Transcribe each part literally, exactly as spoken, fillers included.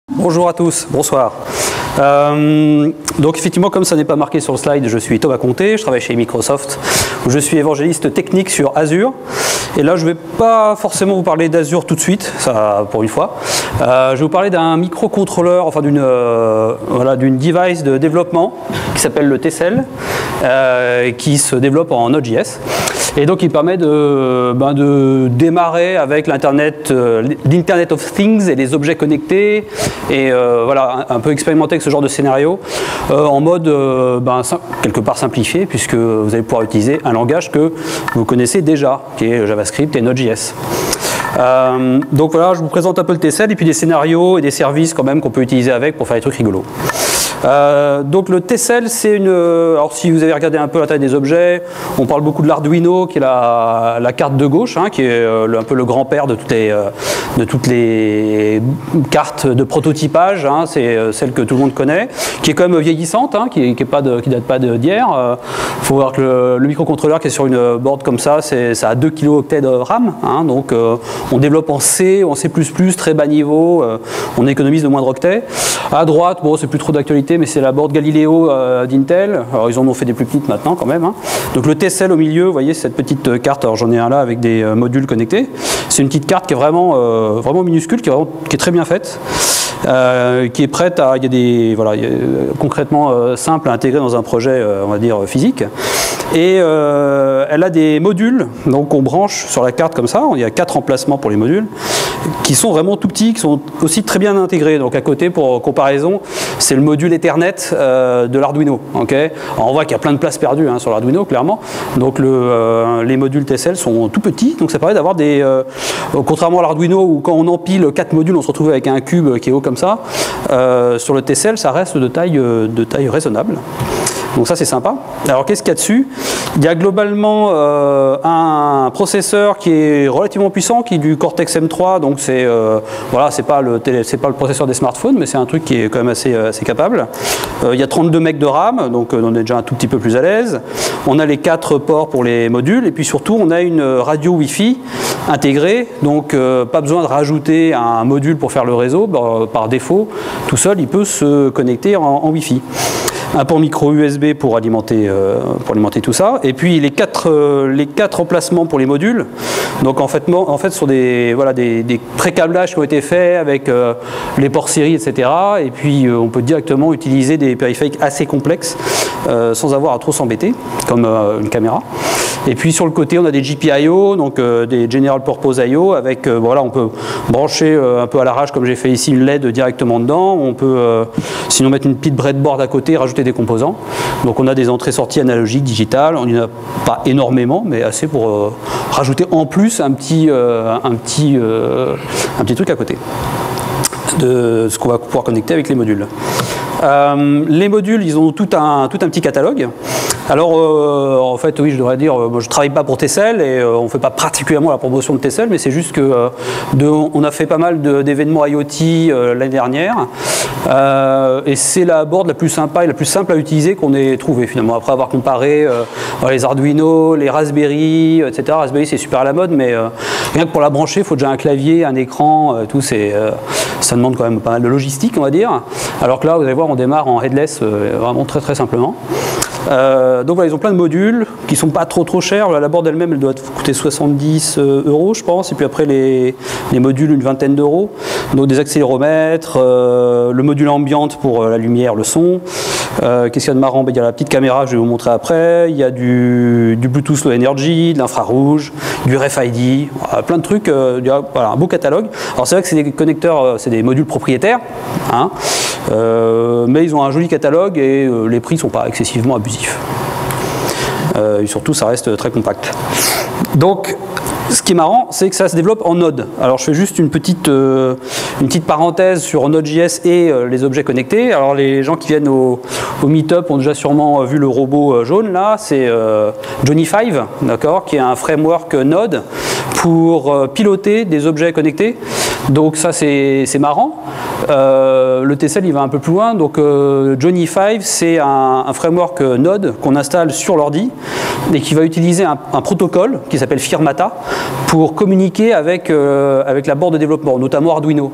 Bonjour à tous, bonsoir. Euh, donc effectivement, comme ça n'est pas marqué sur le slide, je suis Thomas Conté, je travaille chez Microsoft, où je suis évangéliste technique sur Azure. Et là, je ne vais pas forcément vous parler d'Azure tout de suite, ça pour une fois. Euh, je vais vous parler d'un microcontrôleur, enfin d'une euh, voilà, d'une device de développement qui s'appelle le Tcell, euh, qui se développe en Node.js. Et donc il permet de, ben, de démarrer avec l'Internet, euh, l'Internet of Things et les objets connectés, et euh, voilà, un, un peu expérimenter avec ce genre de scénario euh, en mode euh, ben, quelque part simplifié, puisque vous allez pouvoir utiliser un langage que vous connaissez déjà, qui est JavaScript et Node.js. Euh, donc voilà, je vous présente un peu le Tcell et puis des scénarios et des services quand même qu'on peut utiliser avec pour faire des trucs rigolos. Euh, donc le Tcell, c'est une... Alors si vous avez regardé un peu la taille des objets, on parle beaucoup de l'Arduino, qui est la, la carte de gauche, hein, qui est euh, le, un peu le grand-père de toutes les, euh, de toutes les cartes de prototypage, hein, c'est euh, celle que tout le monde connaît, qui est quand même vieillissante, hein, qui ne date pas d'hier. Il euh, faut voir que le, le microcontrôleur qui est sur une board comme ça, ça a deux kilooctets de RAM, hein, donc euh, on développe en C, en C plus plus, très bas niveau, euh, on économise le moindre octet. À droite, bon, c'est plus trop d'actualité, mais c'est la board Galileo euh, d'Intel. Alors ils en ont fait des plus petites maintenant quand même, hein. Donc le Tcell au milieu, vous voyez cette petite carte, alors j'en ai un là avec des euh, modules connectés. C'est une petite carte qui est vraiment, euh, vraiment minuscule, qui est, vraiment, qui est très bien faite. Euh, qui est prête à, il y a des, voilà, il y a, euh, concrètement euh, simple à intégrer dans un projet, euh, on va dire, physique. Et euh, elle a des modules, donc on branche sur la carte comme ça, il y a quatre emplacements pour les modules, qui sont vraiment tout petits, qui sont aussi très bien intégrés. Donc à côté, pour comparaison, c'est le module Ethernet euh, de l'Arduino. Okay, on voit qu'il y a plein de place perdue, hein, sur l'Arduino, clairement. Donc le, euh, les modules Tcell sont tout petits, donc ça permet d'avoir des... Euh, contrairement à l'Arduino, où quand on empile quatre modules, on se retrouve avec un cube qui est haut comme ça, euh, sur le Tcell, ça reste de taille, de taille raisonnable. Donc ça c'est sympa. Alors qu'est-ce qu'il y a dessus? Il y a globalement euh, un processeur qui est relativement puissant, qui est du Cortex M trois, donc c'est euh, voilà, c'est pas le c'est pas le processeur des smartphones, mais c'est un truc qui est quand même assez, assez capable. Euh, il y a trente-deux mégas de RAM, donc euh, on est déjà un tout petit peu plus à l'aise. On a les quatre ports pour les modules, et puis surtout on a une radio Wi-Fi intégrée, donc euh, pas besoin de rajouter un module pour faire le réseau. Par, par défaut, tout seul, il peut se connecter en, en Wi-Fi. Un port micro U S B pour alimenter, euh, pour alimenter tout ça, et puis les quatre, euh, les quatre emplacements pour les modules. Donc en fait, en fait ce sont des, voilà, des, des pré-câblages qui ont été faits avec euh, les ports série, et cetera. Et puis euh, on peut directement utiliser des périphériques assez complexes euh, sans avoir à trop s'embêter, comme euh, une caméra. Et puis sur le côté, on a des G P I O, donc euh, des General Purpose I O, avec, euh, voilà, on peut brancher euh, un peu à l'arrache, comme j'ai fait ici, une L E D directement dedans. On peut euh, sinon mettre une petite breadboard à côté, rajouter des composants. Donc on a des entrées-sorties analogiques, digitales. On n'en a pas énormément, mais assez pour euh, rajouter en plus un petit, euh, un, petit, euh, un petit truc à côté de ce qu'on va pouvoir connecter avec les modules. Euh, les modules, ils ont tout un, tout un petit catalogue. Alors, euh, en fait, oui, je devrais dire, euh, je ne travaille pas pour Tcell et euh, on ne fait pas particulièrement la promotion de Tcell, mais c'est juste que euh, de, on a fait pas mal d'événements IoT euh, l'année dernière, euh, et c'est la board la plus sympa et la plus simple à utiliser qu'on ait trouvé finalement, après avoir comparé euh, les Arduino, les Raspberry, et cetera. Raspberry, c'est super à la mode, mais euh, rien que pour la brancher, il faut déjà un clavier, un écran, euh, tout, c'est, euh, ça demande quand même pas mal de logistique, on va dire. Alors que là, vous allez voir, on démarre en headless euh, vraiment très très simplement. Euh, donc voilà, ils ont plein de modules qui sont pas trop trop chers. La board elle-même, elle doit coûter soixante-dix euros, je pense. Et puis après, les, les modules, une vingtaine d'euros. Donc des accéléromètres, euh, le module ambiante pour euh, la lumière, le son. Euh, Qu'est-ce qu'il y a de marrant? Ben, il y a la petite caméra que je vais vous montrer après. Il y a du, du Bluetooth Low Energy, de l'infrarouge, du R F I D, voilà, plein de trucs. Euh, il y a, voilà, un beau catalogue. Alors c'est vrai que c'est des connecteurs, euh, c'est des modules propriétaires, hein, euh, mais ils ont un joli catalogue et euh, les prix ne sont pas excessivement abusifs. Euh, et surtout, ça reste très compact. Donc, ce qui est marrant, c'est que ça se développe en Node. Alors, je fais juste une petite, euh, une petite parenthèse sur Node.js et euh, les objets connectés. Alors, les gens qui viennent au, au Meetup ont déjà sûrement vu le robot jaune, là. C'est euh, Johnny five, d'accord, qui est un framework Node pour euh, piloter des objets connectés. Donc, ça, c'est marrant. Euh, le Tcell, il va un peu plus loin. Donc, euh, Johnny five, c'est un, un framework Node qu'on installe sur l'ordi et qui va utiliser un, un protocole qui s'appelle Firmata pour communiquer avec, euh, avec la board de développement, notamment Arduino.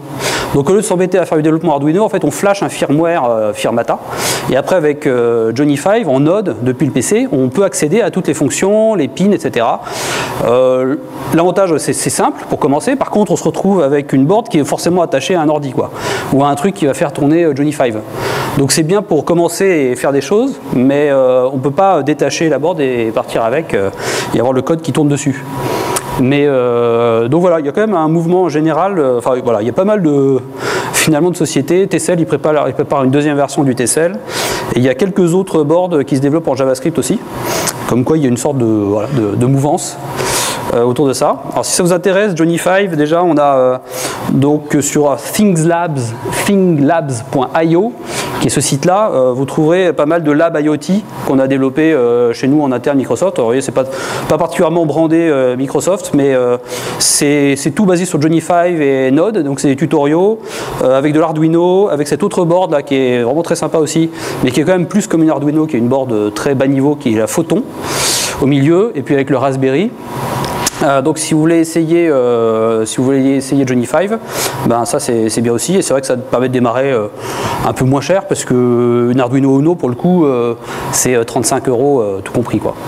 Donc au lieu de s'embêter à faire du développement Arduino, en fait on flash un firmware euh, Firmata, et après avec euh, Johnny five en Node depuis le P C, on peut accéder à toutes les fonctions, les pins, et cetera. Euh, L'avantage c'est simple pour commencer. Par contre on se retrouve avec une board qui est forcément attachée à un ordi, quoi, ou à un truc qui va faire tourner Johnny five. Donc c'est bien pour commencer et faire des choses, mais euh, on ne peut pas détacher la board et partir avec euh, et avoir le code qui tourne dessus. Mais euh, donc voilà, il y a quand même un mouvement général. Euh, enfin voilà, il y a pas mal de finalement de sociétés. Tcl, il prépare, il prépare une deuxième version du Tcl, et il y a quelques autres boards qui se développent en JavaScript aussi. Comme quoi, il y a une sorte de, voilà, de, de mouvance euh, autour de ça. Alors si ça vous intéresse, Johnny five, déjà on a euh, donc sur ThingsLabs, thinglabs point i o, qui est ce site-là, euh, vous trouverez pas mal de lab IoT qu'on a développé euh, chez nous en interne Microsoft. Alors, vous voyez, c'est pas, pas particulièrement brandé euh, Microsoft, mais euh, c'est tout basé sur Johnny five et Node, donc c'est des tutoriaux euh, avec de l'Arduino, avec cette autre board là qui est vraiment très sympa aussi, mais qui est quand même plus comme une Arduino, qui est une board très bas niveau, qui est la Photon au milieu, et puis avec le Raspberry. Euh, donc si vous voulez essayer, euh, si vous voulez essayer Johnny five, ben ça c'est bien aussi, et c'est vrai que ça permet de démarrer euh, un peu moins cher, parce que une Arduino Uno pour le coup euh, c'est trente-cinq euros euh, tout compris, quoi.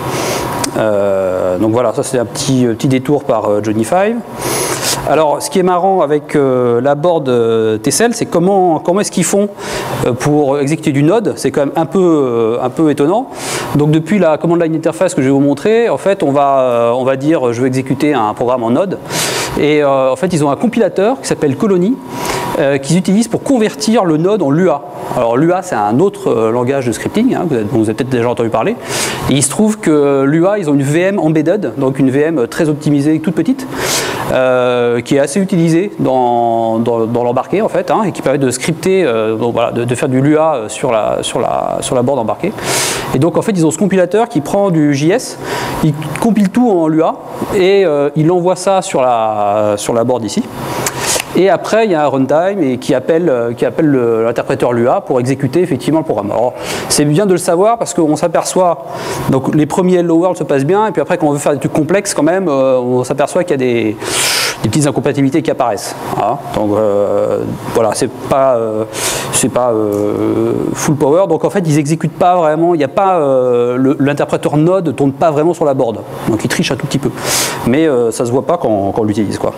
Euh, donc voilà, ça c'est un petit, petit détour par euh, Johnny five. Alors, ce qui est marrant avec euh, la board euh, Tcl, c'est comment, comment est-ce qu'ils font euh, pour exécuter du Node. C'est quand même un peu, euh, un peu étonnant. Donc, depuis la command line interface que je vais vous montrer, en fait, on va, euh, on va dire je veux exécuter un programme en Node. Et euh, en fait, ils ont un compilateur qui s'appelle Colony, euh, qu'ils utilisent pour convertir le Node en Lua. Alors, Lua, c'est un autre euh, langage de scripting, hein, dont vous avez peut-être déjà entendu parler. Et il se trouve que Lua, ils ont une V M embedded, donc une V M très optimisée, toute petite, euh, qui est assez utilisée dans, dans, dans l'embarqué, en fait, hein, et qui permet de scripter, euh, donc, voilà, de, de faire du Lua sur la, sur, la, sur la board embarquée. Et donc, en fait, ils ont ce compilateur qui prend du J S, il compile tout en Lua, et euh, il envoie ça sur la, sur la board ici. Et après, il y a un runtime et qui appelle, qui appelle l'interpréteur Lua pour exécuter effectivement le programme. Alors, c'est bien de le savoir parce qu'on s'aperçoit, donc les premiers Hello World se passent bien, et puis après, quand on veut faire des trucs complexes, quand même, euh, on s'aperçoit qu'il y a des, des petites incompatibilités qui apparaissent. Voilà. Donc, euh, voilà, c'est pas, euh, c'est pas euh, full power. Donc, en fait, ils exécutent pas vraiment, il n'y a pas, euh, l'interpréteur Node ne tourne pas vraiment sur la board. Donc, il triche un tout petit peu. Mais euh, ça se voit pas quand, quand on l'utilise, quoi.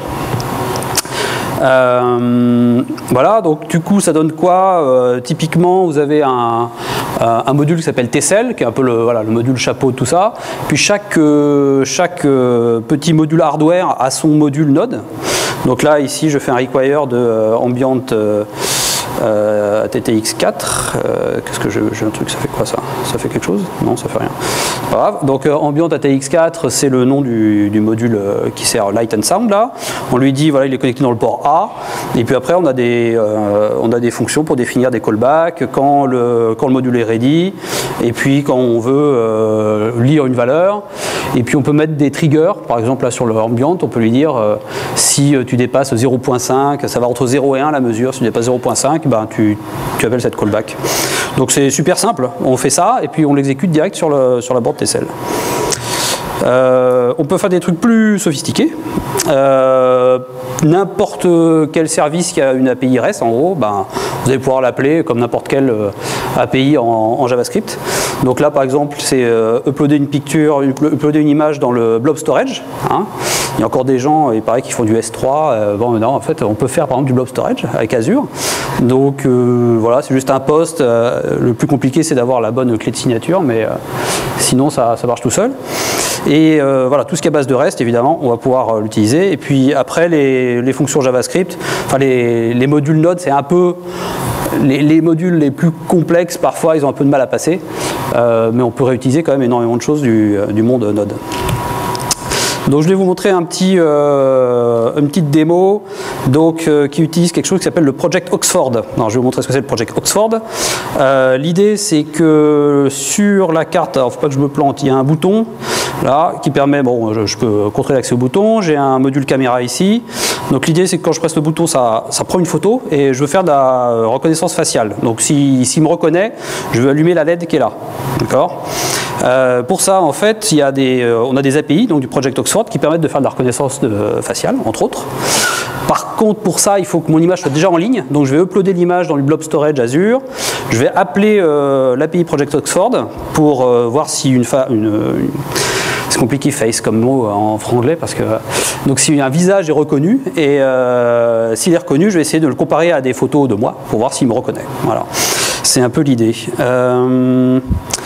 Euh, voilà, donc du coup ça donne quoi? euh, Typiquement vous avez un, un module qui s'appelle Tcl, qui est un peu le, voilà, le module chapeau de tout ça. Puis chaque, euh, chaque euh, petit module hardware a son module Node. Donc là ici je fais un require de euh, ambient euh, Euh, T T X quatre, euh, qu'est-ce que j'ai un truc, ça fait quoi ça? Ça fait quelque chose? Non, ça fait rien. Pas grave. Donc euh, ambient T T X quatre, c'est le nom du, du module euh, qui sert Light and Sound là. On lui dit voilà, il est connecté dans le port A, et puis après on a des, euh, on a des fonctions pour définir des callbacks quand le, quand le module est ready, et puis quand on veut euh, lire une valeur, et puis on peut mettre des triggers, par exemple là sur le ambient, on peut lui dire euh, si tu dépasses zéro virgule cinq, ça va entre zéro et un la mesure, si tu dépasses zéro virgule cinq, ben, tu, tu appelles cette callback. Donc c'est super simple, on fait ça et puis on l'exécute direct sur, le, sur la board Tcl. Euh, on peut faire des trucs plus sophistiqués. Euh, n'importe quel service qui a une A P I REST, en gros, ben, vous allez pouvoir l'appeler comme n'importe quelle euh, A P I en, en JavaScript. Donc là, par exemple, c'est euh, uploader une picture, uploader une image dans le blob storage. Hein. Il y a encore des gens, il paraît, qui font du S trois. Euh, bon, non, en fait, on peut faire par exemple du blob storage avec Azure. Donc euh, voilà, c'est juste un post. Euh, le plus compliqué, c'est d'avoir la bonne clé de signature, mais euh, sinon, ça, ça marche tout seul. Et euh, voilà, tout ce qui est à base de REST, évidemment, on va pouvoir euh, l'utiliser. Et puis après, les, les fonctions JavaScript, enfin les, les modules Node, c'est un peu... Les, les modules les plus complexes, parfois, ils ont un peu de mal à passer. Euh, mais on peut réutiliser quand même énormément de choses du, du monde Node. Donc je vais vous montrer un petit, euh, une petite démo donc, euh, qui utilise quelque chose qui s'appelle le Project Oxford. Alors, je vais vous montrer ce que c'est le Project Oxford. Euh, L'idée c'est que sur la carte, alors il ne faut pas que je me plante, il y a un bouton là qui permet, bon je, je peux contrôler l'accès au bouton, j'ai un module caméra ici. Donc l'idée c'est que quand je presse le bouton ça, ça prend une photo et je veux faire de la reconnaissance faciale. Donc s'il si, si me reconnaît, je veux allumer la L E D qui est là. D'accord ? Euh, pour ça, en fait, il y a des, euh, on a des A P I, donc du Project Oxford, qui permettent de faire de la reconnaissance de, euh, faciale, entre autres. Par contre, pour ça, il faut que mon image soit déjà en ligne. Donc, je vais uploader l'image dans le blob storage Azure. Je vais appeler euh, l'A P I Project Oxford pour euh, voir si une, une, une c'est compliqué face comme mot en franglais parce que donc si un visage est reconnu et euh, s'il est reconnu, je vais essayer de le comparer à des photos de moi pour voir s'il me reconnaît. Voilà, c'est un peu l'idée. Euh,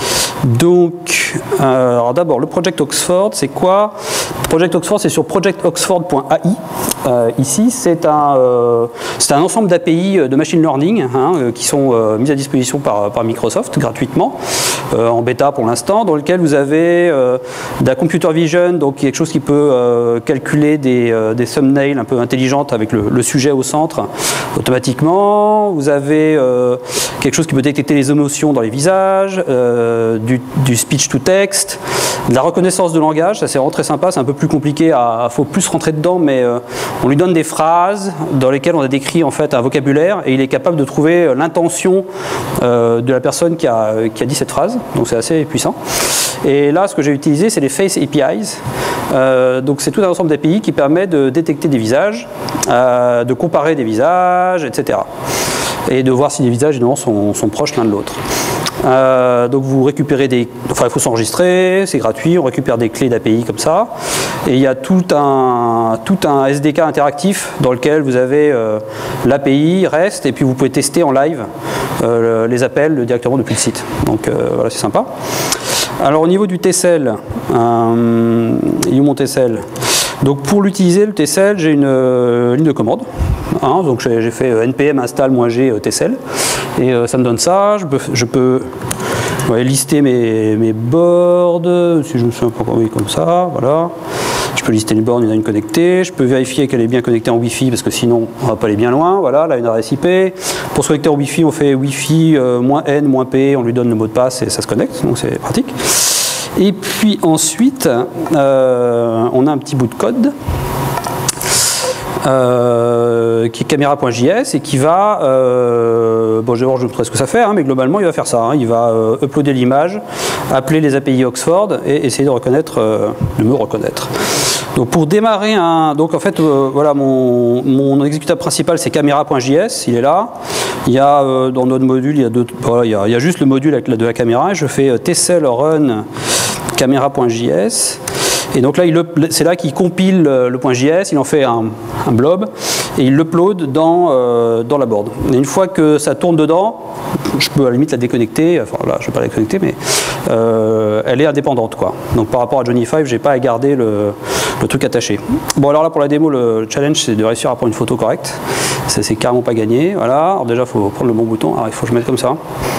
donc, euh, alors d'abord le Project Oxford, c'est quoi? Project Oxford, c'est sur project oxford point A I. Euh, ici, c'est un, euh, c'est un ensemble d'A P I de machine learning hein, euh, qui sont euh, mises à disposition par, par Microsoft gratuitement, euh, en bêta pour l'instant, dans lequel vous avez euh, de la computer vision, donc quelque chose qui peut euh, calculer des, euh, des thumbnails un peu intelligentes avec le, le sujet au centre automatiquement. Vous avez euh, quelque chose qui peut détecter les émotions dans les visages, euh, du, du speech to text, de la reconnaissance de langage, ça c'est vraiment très sympa, c'est un peu plus compliqué, il faut plus rentrer dedans, mais euh, on lui donne des phrases dans lesquelles on a décrit en fait un vocabulaire et il est capable de trouver l'intention euh, de la personne qui a, qui a dit cette phrase, donc c'est assez puissant. Et là, ce que j'ai utilisé, c'est les Face A P Is. Euh, donc c'est tout un ensemble d'A P I qui permet de détecter des visages, euh, de comparer des visages, et cetera. Et de voir si les visages évidemment sont, sont proches l'un de l'autre. Euh, donc vous récupérez des... Enfin, il faut s'enregistrer, c'est gratuit, on récupère des clés d'A P I comme ça. Et il y a tout un, tout un S D K interactif dans lequel vous avez euh, l'A P I, REST, et puis vous pouvez tester en live euh, les appels directement depuis le site. Donc euh, voilà, c'est sympa. Alors au niveau du T C L, euh, il est où mon T C L? Donc pour l'utiliser, le T C L, j'ai une euh, ligne de commande. Hein, donc j'ai fait euh, npm install-g T C L et euh, ça me donne ça. Je peux, je peux ouais, lister mes, mes boards, si je me souviens pas, oui, comme ça, voilà. Je peux lister les bornes, il y en a une connectée. Je peux vérifier qu'elle est bien connectée en Wi-Fi parce que sinon on va pas aller bien loin. Voilà, là une adresse I P. Pour se connecter en Wi-Fi, on fait Wi-Fi euh, -n -p, on lui donne le mot de passe et ça se connecte, donc c'est pratique. Et puis ensuite, euh, on a un petit bout de code euh, qui est caméra.js et qui va, euh, bon je vais voir, je ne sais pas ce que ça fait, hein, mais globalement il va faire ça. Hein, il va euh, uploader l'image, appeler les A P I Oxford et essayer de reconnaître, euh, de me reconnaître. Donc pour démarrer un, donc en fait euh, voilà mon, mon exécutable principal c'est caméra.js, il est là. Il y a euh, dans notre module il y a deux, voilà, il y a, il y a juste le module avec la, de la caméra et je fais euh, tcl run caméra.js. Et donc là, c'est là qu'il compile le .js, il en fait un, un blob et il l'upload dans, euh, dans la board. Et une fois que ça tourne dedans, je peux à la limite la déconnecter, enfin là je ne vais pas la déconnecter, mais euh, elle est indépendante quoi. Donc par rapport à Johnny Five, je n'ai pas à garder le, le truc attaché. Bon alors là pour la démo, le challenge c'est de réussir à prendre une photo correcte. Ça c'est carrément pas gagné. Voilà, alors déjà il faut prendre le bon bouton, alors il faut que je mette comme ça.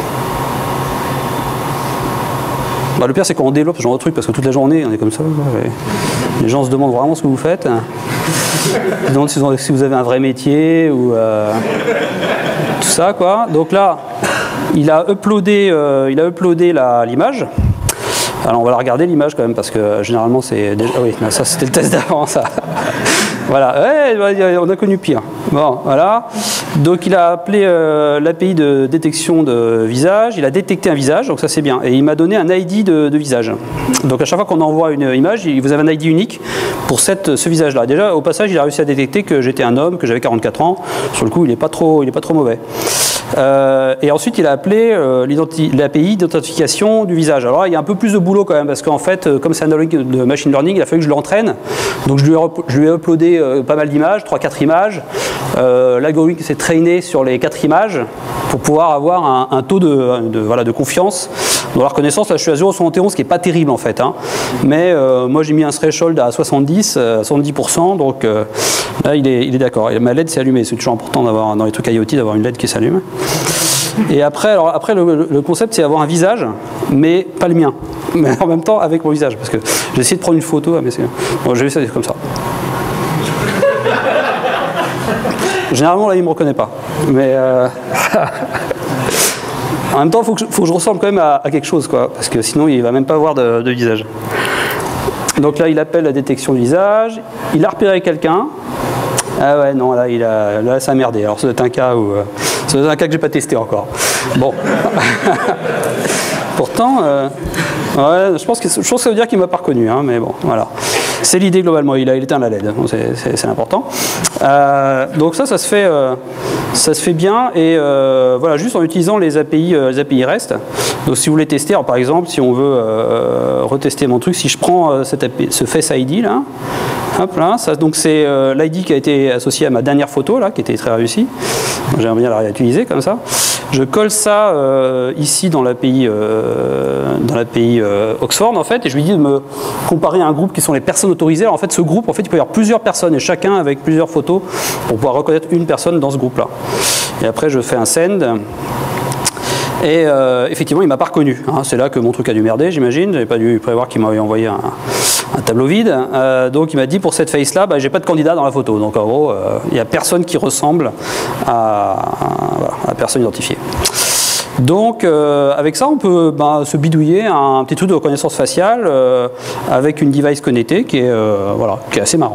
Bah, le pire c'est quand on développe ce genre de truc parce que toute la journée on est comme ça. Les gens se demandent vraiment ce que vous faites. Ils se demandent si vous avez un vrai métier ou euh, tout ça quoi. Donc là, il a uploadé, euh, il a uploadé l'image. Alors on va la regarder l'image quand même parce que généralement c'est déjà. Oui, ça c'était le test d'avant ça. Voilà, ouais, on a connu pire. Bon, voilà. Donc il a appelé euh, l'A P I de détection de visage, il a détecté un visage, donc ça c'est bien. Et il m'a donné un I D de, de visage. Donc à chaque fois qu'on envoie une image, vous avez un I D unique pour cette, ce visage-là. Déjà, au passage, il a réussi à détecter que j'étais un homme, que j'avais quarante-quatre ans. Sur le coup, il n'est pas trop, il est pas trop mauvais. Euh, et ensuite, il a appelé euh, l'A P I d'identification du visage. Alors là, il y a un peu plus de boulot quand même, parce qu'en fait, euh, comme c'est un algorithme de machine learning, il a fallu que je l'entraîne. Donc je lui ai, je lui ai uploadé euh, pas mal d'images, trois quatre images. Euh, L'algorithme s'est traîné sur les quatre images pour pouvoir avoir un, un taux de, de, voilà, de confiance. Dans la reconnaissance, là je suis à zéro virgule soixante et onze, ce qui n'est pas terrible en fait. Hein. Mais euh, moi j'ai mis un threshold à soixante-dix, soixante-dix pour cent, donc euh, là il est, il est d'accord. Ma L E D s'est allumée, c'est toujours important d'avoir dans les trucs IoT d'avoir une L E D qui s'allume. Et après, alors après le, le concept c'est avoir un visage, mais pas le mien, mais en même temps avec mon visage, parce que j'ai essayé de prendre une photo, mais c'est bon, j'ai vu ça comme ça. Généralement là il me reconnaît pas, mais euh... en même temps il faut, faut que je ressemble quand même à, à quelque chose quoi, parce que sinon il va même pas avoir de, de visage. Donc là il appelle la détection du visage, il a repéré quelqu'un. Ah ouais non là il a là ça a merdé. Alors c'est un cas où euh, c'est un cas que j'ai pas testé encore. Bon. Pourtant euh, ouais, je pense que je pense que ça veut dire qu'il m'a pas reconnu hein, mais bon voilà. C'est l'idée globalement, il a éteint la L E D, c'est important. Euh, donc ça, ça se fait, euh, ça se fait bien, et euh, voilà, juste en utilisant les A P I, euh, les A P I REST. Donc si vous voulez tester, alors, par exemple, si on veut euh, retester mon truc, si je prends euh, cette A P I, ce Face I D là, hop là, ça, donc c'est euh, l'I D qui a été associé à ma dernière photo là, qui était très réussie. J'aimerais bien la réutiliser comme ça. Je colle ça euh, ici dans l'A P I, euh, dans l'A P I euh, Oxford en fait, et je lui dis de me comparer à un groupe qui sont les personnes autorisées. Alors en fait, ce groupe, en fait, il peut y avoir plusieurs personnes et chacun avec plusieurs photos pour pouvoir reconnaître une personne dans ce groupe-là. Et après, je fais un send. Et euh, effectivement, il m'a pas reconnu. Hein. C'est là que mon truc a dû merder, j'imagine. J'avais pas dû prévoir qu'il m'avait envoyé un, un tableau vide. Euh, donc il m'a dit pour cette face-là, bah, j'ai pas de candidat dans la photo. Donc en gros, euh, il n'y a personne qui ressemble à, à, voilà, à personne identifiée. Donc euh, avec ça, on peut bah, se bidouiller un petit truc de reconnaissance faciale euh, avec une device connectée qui est, euh, voilà, qui est assez marrant.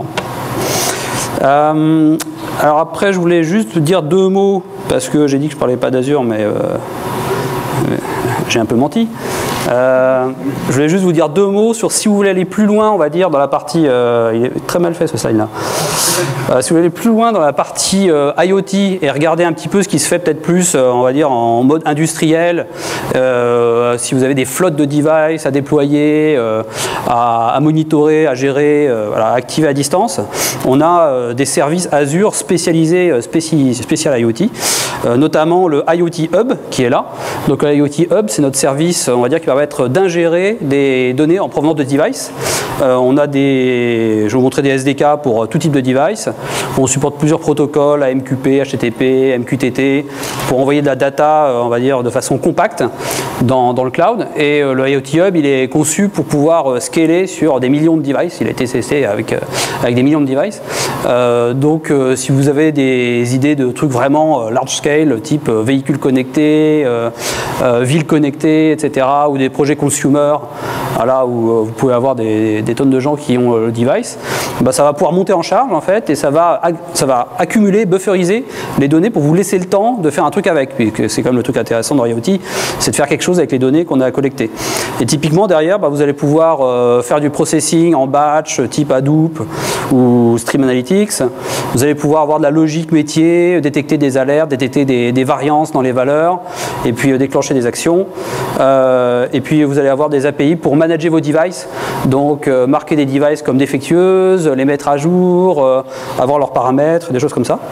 Euh, alors après, je voulais juste dire deux mots, parce que j'ai dit que je parlais pas d'Azure, mais euh, j'ai un peu menti. Euh, je voulais juste vous dire deux mots sur si vous voulez aller plus loin, on va dire, dans la partie... Euh, il est très mal fait ce slide-là. Euh, si vous voulez aller plus loin dans la partie euh, IoT et regarder un petit peu ce qui se fait peut-être plus, euh, on va dire, en mode industriel, euh, si vous avez des flottes de devices à déployer, euh, à, à monitorer, à gérer, euh, voilà, à activer à distance, on a euh, des services Azure spécialisés, euh, spéci spécial IoT, euh, notamment le IoT Hub qui est là. Donc le IoT Hub, c'est notre service, on va dire, qui va permettre d'ingérer des données en provenance de devices. Euh, on a des, je vais vous montrer des S D K pour tout type de device. On supporte plusieurs protocoles, A M Q P, H T T P, M Q T T, pour envoyer de la data, on va dire, de façon compacte dans, dans le cloud. Et euh, le IoT Hub, il est conçu pour pouvoir euh, scaler sur des millions de devices. Il a été testé avec, euh, avec des millions de devices. Euh, donc, euh, si vous avez des idées de trucs vraiment euh, large scale, type euh, véhicules connectés, euh, euh, villes connectées, et cetera, ou des projets consumer, voilà, où euh, vous pouvez avoir des, des tonnes de gens qui ont euh, le device, bah, ça va pouvoir monter en charge en fait, et ça va, ça va accumuler, bufferiser les données pour vous laisser le temps de faire un truc avec. C'est comme le truc intéressant dans IoT, c'est de faire quelque chose avec les données qu'on a collectées. Et typiquement derrière, bah, vous allez pouvoir euh, faire du processing en batch type Hadoop ou Stream Analytics. Vous allez pouvoir avoir de la logique métier, détecter des alertes, détecter des, des variances dans les valeurs, et puis euh, déclencher des actions. Euh, et puis vous allez avoir des A P I pour manager vos devices, donc euh, marquer des devices comme défectueuses, les mettre à jour, euh, avoir leurs paramètres, des choses comme ça.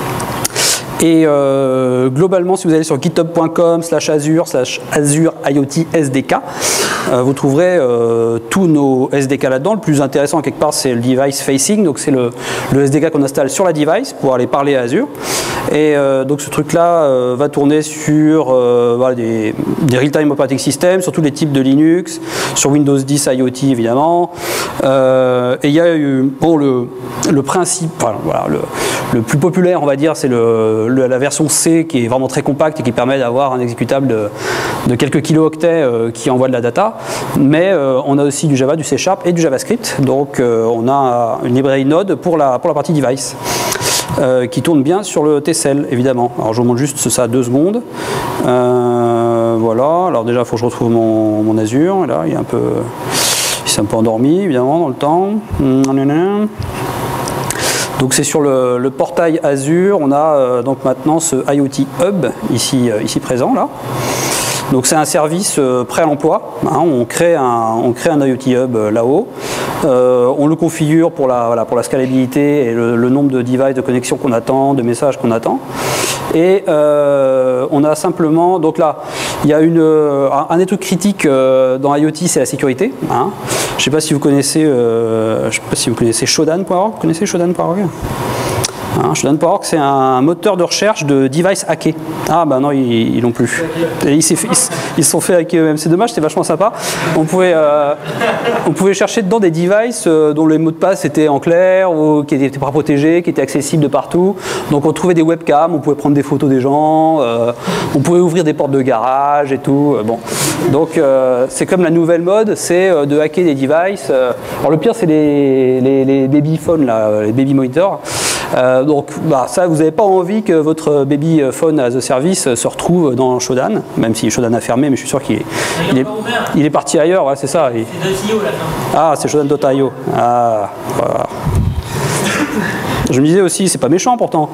Et euh, globalement, si vous allez sur github point com slash azure slash azure IoT S D K, euh, vous trouverez euh, tous nos S D K là-dedans. Le plus intéressant, quelque part, c'est le device facing. Donc, c'est le, le S D K qu'on installe sur la device pour aller parler à Azure. Et euh, donc, ce truc-là euh, va tourner sur euh, voilà, des, des real-time operating systems, sur tous les types de Linux, sur Windows dix IoT, évidemment. Euh, et il y a eu, bon, le, le principe, voilà, voilà, le, le plus populaire, on va dire, c'est le la version C qui est vraiment très compacte et qui permet d'avoir un exécutable de, de quelques kilo-octets euh, qui envoie de la data, mais euh, on a aussi du Java, du C Sharp et du JavaScript, donc euh, on a une librairie Node pour la, pour la partie device euh, qui tourne bien sur le T C L évidemment. Alors je vous montre juste ça deux secondes. Euh, voilà, alors déjà il faut que je retrouve mon, mon Azure, là il est un peu, il s'est un peu endormi évidemment dans le temps. Donc c'est sur le, le portail Azure, on a euh, donc maintenant ce IoT Hub ici, euh, ici présent là. Donc c'est un service euh, prêt à l'emploi, hein, on, crée un, on crée un IoT Hub euh, là-haut, euh, on le configure pour la, voilà, pour la scalabilité et le, le nombre de devices, de connexions qu'on attend, de messages qu'on attend. Et euh, on a simplement, donc là, il y a une, un, un des trucs critiques euh, dans IoT, c'est la sécurité. Hein. Je ne sais pas si vous connaissez, euh, je sais pas si vous connaissez Shodan point org. Vous connaissez Shodan point org? Hein, Shodan point org, c'est un moteur de recherche de devices hackés. Ah bah non, ils l'ont plus. Et ils se sont fait hacker eux-mêmes. C'est dommage, c'est vachement sympa. On pouvait, euh, on pouvait chercher dedans des devices euh, dont les mots de passe étaient en clair ou qui n'étaient pas protégés, qui étaient accessibles de partout. Donc on trouvait des webcams, on pouvait prendre des photos des gens, euh, on pouvait ouvrir des portes de garage et tout. Euh, bon. Donc euh, c'est comme la nouvelle mode, c'est euh, de hacker des devices. Euh, alors le pire, c'est les, les, les baby phones, là, les baby monitors. Euh, donc bah, ça, vous n'avez pas envie que votre baby phone as a service se retrouve dans Shodan, même si Shodan a fermé, mais je suis sûr qu'il est, il est, il est parti ailleurs, ouais, c'est ça. Il... C'est .io la fin. Ah, c'est Shodan point io. Ah, voilà. Je me disais aussi, c'est pas méchant pourtant.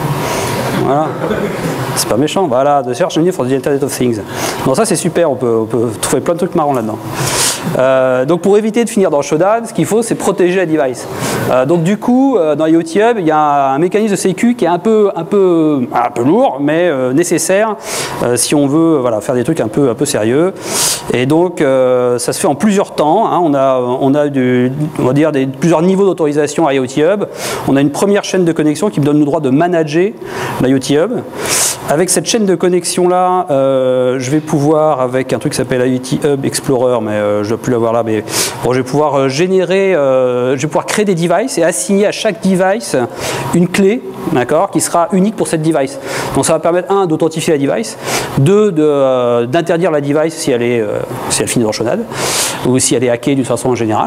Voilà. C'est pas méchant, voilà, de Search Engine for the Internet of Things. Donc ça c'est super, on peut, on peut trouver plein de trucs marrants là-dedans. Euh, donc pour éviter de finir dans Shodan, ce qu'il faut c'est protéger la device. Euh, donc du coup, euh, dans IoT Hub, il y a un mécanisme de sécu qui est un peu, un peu, un peu lourd, mais euh, nécessaire euh, si on veut voilà, faire des trucs un peu, un peu sérieux. Et donc euh, ça se fait en plusieurs temps. Hein. On a, on a du, on va dire des, plusieurs niveaux d'autorisation à IoT Hub. On a une première chaîne de connexion qui me donne le droit de manager l'IoT Hub. Avec cette chaîne de connexion là, euh, je vais pouvoir, avec un truc qui s'appelle IoT Hub Explorer, mais euh, je ne dois plus l'avoir là, mais bon, je vais pouvoir euh, générer, euh, je vais pouvoir créer des devices et assigner à chaque device une clé, d'accord, qui sera unique pour cette device. Donc ça va permettre, un, d'authentifier la device, deux, de, euh, d'interdire la device si elle, est, euh, si elle finit dans Shodan, ou si elle est hackée d'une façon générale.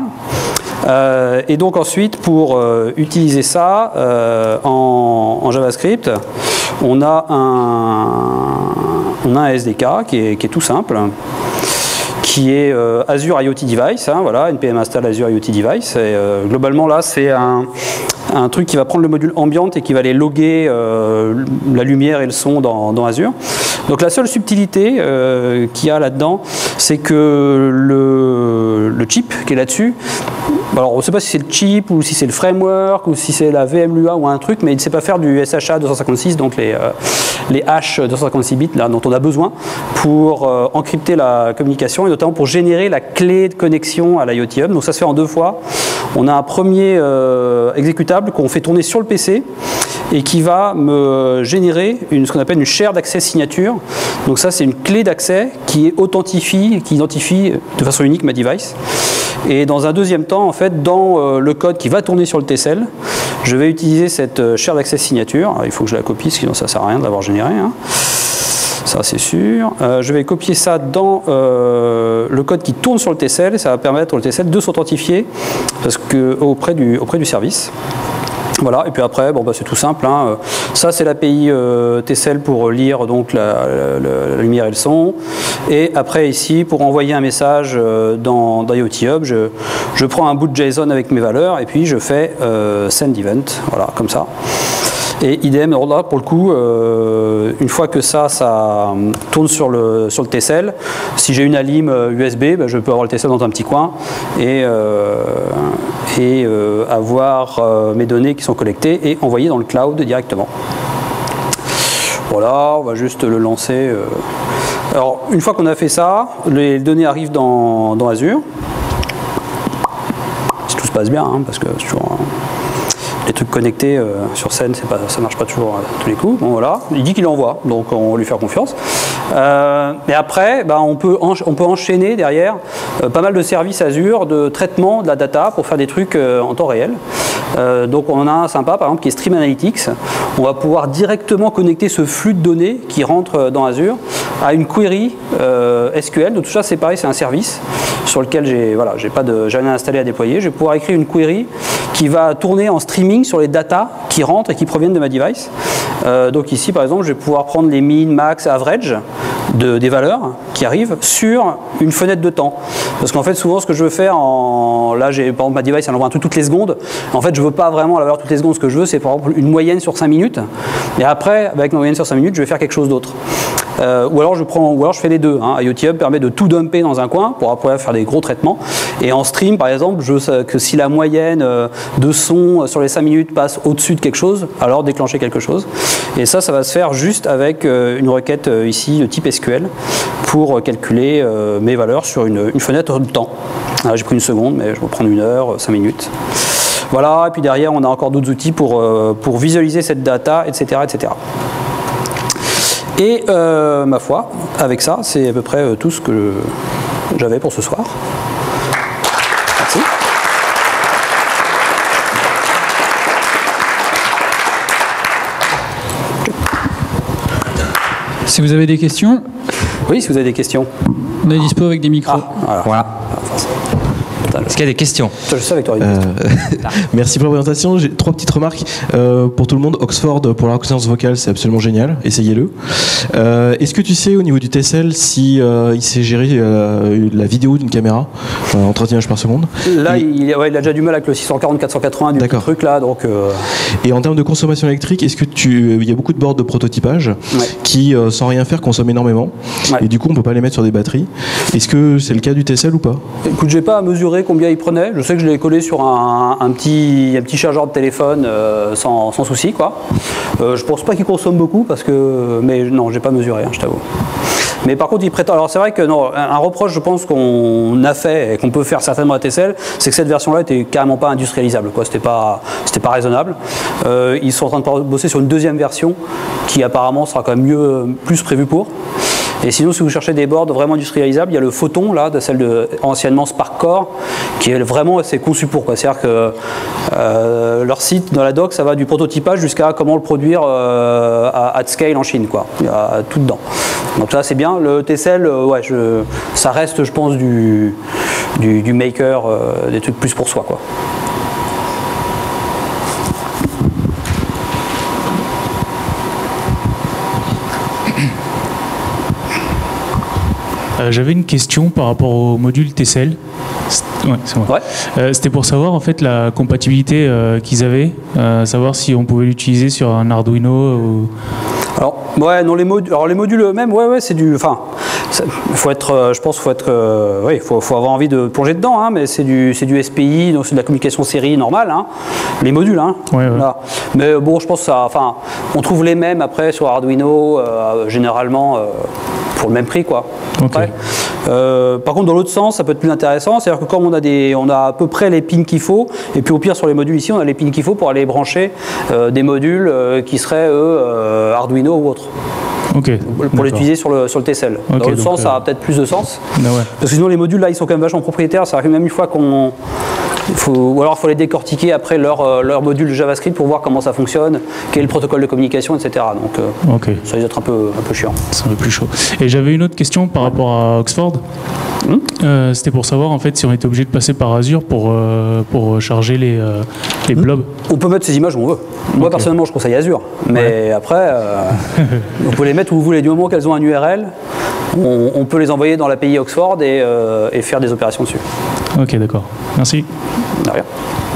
Euh, et donc ensuite, pour euh, utiliser ça euh, en, en JavaScript, on a un, on a un S D K qui est, qui est tout simple, qui est euh, Azure IoT Device, hein, voilà, npm install Azure IoT Device. Et, euh, globalement, là, c'est un, un truc qui va prendre le module ambient et qui va aller loguer euh, la lumière et le son dans, dans Azure. Donc la seule subtilité euh, qu'il y a là-dedans, c'est que le, le chip qui est là-dessus, alors on ne sait pas si c'est le chip ou si c'est le framework ou si c'est la V M L U A ou un truc, mais il ne sait pas faire du S H A deux cent cinquante-six, donc les, euh, les hash deux cent cinquante-six bits là, dont on a besoin pour euh, encrypter la communication et notamment pour générer la clé de connexion à l'IoT Hub. Donc ça se fait en deux fois. On a un premier euh, exécutable qu'on fait tourner sur le P C et qui va me générer une, ce qu'on appelle une shared access signature. Donc ça, c'est une clé d'accès qui authentifie, qui identifie de façon unique ma device. Et dans un deuxième temps, en fait, dans euh, le code qui va tourner sur le T C L, je vais utiliser cette euh, shared access signature. Alors, il faut que je la copie, sinon ça ne sert à rien de l'avoir générée. Hein. Ça, c'est sûr. Euh, je vais copier ça dans euh, le code qui tourne sur le T C L. Et ça va permettre au T C L de s'authentifier parce que, auprès, du, auprès du service. Voilà, et puis après, bon, bah, c'est tout simple. Hein. Ça, c'est l'A P I euh, T C L pour lire donc, la, la, la lumière et le son. Et après, ici, pour envoyer un message euh, dans, dans IoT Hub, je, je prends un bout de JSON avec mes valeurs et puis je fais euh, send event, voilà, comme ça. Et idem, là, pour le coup, euh, une fois que ça, ça tourne sur le, sur le T C L, si j'ai une alim U S B, ben, je peux avoir le T C L dans un petit coin et, euh, et euh, avoir euh, mes données qui sont collectées et envoyées dans le cloud directement. Voilà, on va juste le lancer. Euh. Alors, une fois qu'on a fait ça, les données arrivent dans, dans Azure. Si tout se passe bien, hein, parce que c'est toujours... Les trucs connectés euh, sur scène, c'est pas, ça ne marche pas toujours à tous les coups. Bon, voilà. Il dit qu'il envoie, donc on va lui faire confiance. Euh, et après, bah, on, peut on peut enchaîner derrière euh, pas mal de services Azure de traitement de la data pour faire des trucs euh, en temps réel. Euh, donc on en a un sympa, par exemple, qui est Stream Analytics. On va pouvoir directement connecter ce flux de données qui rentre dans Azure à une query euh, S Q L. Donc tout ça, c'est pareil, c'est un service sur lequel j'ai voilà, j'ai pas de, j'ai rien installé à déployer. Je vais pouvoir écrire une query qui va tourner en streaming sur les datas qui rentrent et qui proviennent de ma device. Euh, donc ici, par exemple, je vais pouvoir prendre les min, max, average de, des valeurs qui arrivent sur une fenêtre de temps. Parce qu'en fait, souvent, ce que je veux faire, en... là, j'ai par exemple ma device, elle envoie un truc toutes les secondes. En fait, je veux pas vraiment la valeur toutes les secondes. Ce que je veux, c'est par exemple une moyenne sur cinq minutes. Et après, avec ma moyenne sur cinq minutes, je vais faire quelque chose d'autre. Euh, ou alors je prends, ou alors je fais les deux. Hein. IoT Hub permet de tout dumper dans un coin pour après faire des gros traitements. Et en stream, par exemple, je sais que si la moyenne de son sur les cinq minutes passe au-dessus de quelque chose, alors déclencher quelque chose. Et ça, ça va se faire juste avec une requête ici de type S Q L pour calculer mes valeurs sur une, une fenêtre de temps. J'ai pris une seconde, mais je vais prendre une heure, cinq minutes. Voilà. Et puis derrière, on a encore d'autres outils pour, pour visualiser cette data, et cetera, et cetera. Et euh, ma foi, avec ça, c'est à peu près euh, tout ce que j'avais pour ce soir. Merci. Si vous avez des questions. Oui, si vous avez des questions. On est dispo avec des micros. Ah, voilà. Voilà. Est-ce qu'il y a des questions? Je sais avec toi. Euh, merci pour la présentation. J'ai trois petites remarques euh, pour tout le monde. Oxford pour la reconnaissance vocale, c'est absolument génial. Essayez-le. Euh, Est-ce que tu sais au niveau du T S L si euh, il sait gérer euh, la vidéo d'une caméra euh, en trente images par seconde? Là, Et... il, ouais, il a déjà du mal avec le six cent quarante quatre cent quatre-vingts du petit truc là, donc. Euh... Et en termes de consommation électrique, est-ce que tu, il y a beaucoup de boards de prototypage ouais. qui, euh, sans rien faire, consomment énormément ouais. et du coup on peut pas les mettre sur des batteries. Est-ce que c'est le cas du T S L ou pas? Écoute, j'ai pas à mesurer combien il prenait. Je sais que je l'ai collé sur un, un, petit, un petit chargeur de téléphone euh, sans, sans souci, quoi. Euh, je pense pas qu'il consomme beaucoup parce que, mais non, j'ai pas mesuré, hein, je t'avoue. Mais par contre, il prétend. Alors c'est vrai que non, un reproche, je pense qu'on a fait et qu'on peut faire certainement à T S L, c'est que cette version-là était carrément pas industrialisable, quoi. C'était pas, c'était pas raisonnable. Euh, ils sont en train de bosser sur une deuxième version qui apparemment sera quand même mieux, plus prévue pour. Et sinon, si vous cherchez des boards vraiment industrialisables, il y a le Photon, là, de celle de anciennement Spark Core, qui est vraiment assez conçu pour, quoi. C'est-à-dire que euh, leur site, dans la doc, ça va du prototypage jusqu'à comment le produire euh, à, at scale en Chine, quoi. Il y a tout dedans. Donc ça, c'est bien. Le T S L, euh, ouais, je, ça reste, je pense, du, du, du maker, euh, des trucs plus pour soi, quoi. Euh, J'avais une question par rapport au module T S L. Ouais, c'est moi. Ouais. Euh, C'était pour savoir en fait la compatibilité euh, qu'ils avaient, euh, savoir si on pouvait l'utiliser sur un Arduino ou... Alors, ouais, non, les modules, alors les modules eux-mêmes, ouais, ouais, c'est du, enfin, faut être, euh, je pense, faut être, euh, oui, faut, faut avoir envie de plonger dedans, hein, mais c'est du, c'est du S P I, donc c'est de la communication série normale, hein, les modules, hein. Ouais, ouais. Là. Mais bon, je pense que ça, enfin, on trouve les mêmes après sur Arduino, euh, généralement. Euh, pour le même prix, quoi. Okay. Euh, par contre, dans l'autre sens, ça peut être plus intéressant, c'est-à-dire que comme on a des, on a à peu près les pins qu'il faut, et puis au pire sur les modules ici, on a les pins qu'il faut pour aller brancher euh, des modules euh, qui seraient eux euh, Arduino ou autres. Okay, pour l'utiliser sur le, sur le T S L. Okay, dans l'autre sens, euh... ça a peut-être plus de sens. Ah ouais. Parce que sinon, les modules là, ils sont quand même vachement propriétaires. C'est-à-dire que même une fois qu'on. Faut, ou alors il faut les décortiquer après leur, leur module de JavaScript pour voir comment ça fonctionne, quel est le protocole de communication, et cetera. Donc euh, okay. ça risque d'être un peu, un peu chiant. C'est un peu plus chaud. Et j'avais une autre question par rapport à Oxford. Hum euh, C'était pour savoir en fait si on était obligé de passer par Azure pour, euh, pour charger les, euh, les blobs. On peut mettre ces images où on veut. Moi okay. personnellement je conseille Azure. Mais ouais. après, euh, vous pouvez les mettre où vous voulez. Du moment qu'elles ont un U R L, on, on peut les envoyer dans l'A P I Oxford et, euh, et faire des opérations dessus. Ok, d'accord. Merci. De rien.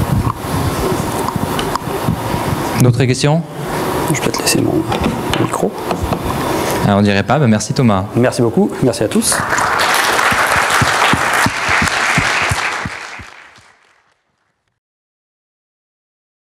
D'autres questions? Je peux te laisser mon micro. Alors, on dirait pas, mais merci Thomas. Merci beaucoup, merci à tous.